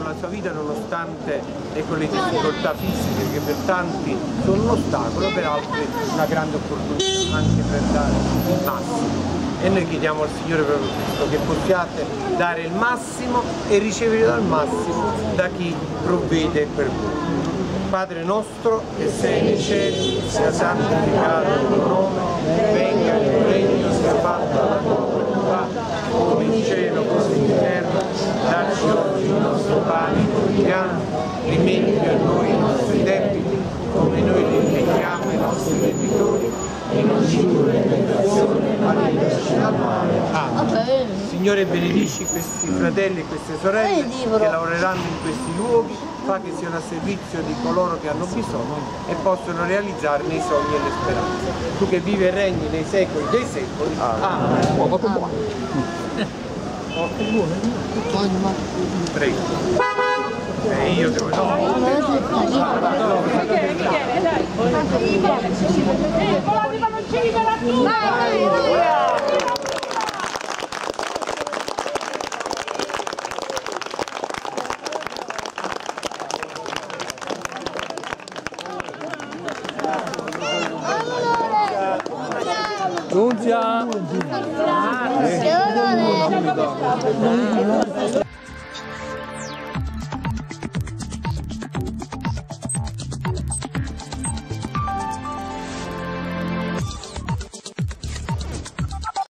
dato la sua vita nonostante con le difficoltà fisiche che per tanti sono un ostacolo, per altri una grande opportunità anche per dare il massimo. E noi chiediamo al Signore proprio questo, che possiate dare il massimo e ricevere dal massimo da chi provvede per voi. Padre nostro che sei nei cieli, sia santificato il tuo nome, venga il tuo regno, sia fatta la tua volontà, come in cielo così in terra. Dacci oggi il nostro pane quotidiano, rimetti a noi i nostri debiti, come noi li rimettiamo ai nostri debitori, e non ci indurre in tentazione, ma liberaci dal male. Amen. Signore, benedici questi fratelli e queste sorelle che lavoreranno in questi luoghi, fa che siano a servizio di coloro che hanno bisogno e possono realizzarne i sogni e le speranze. Tu che vivi e regni nei secoli dei secoli. Amen. Prego. Io devo Nunzia!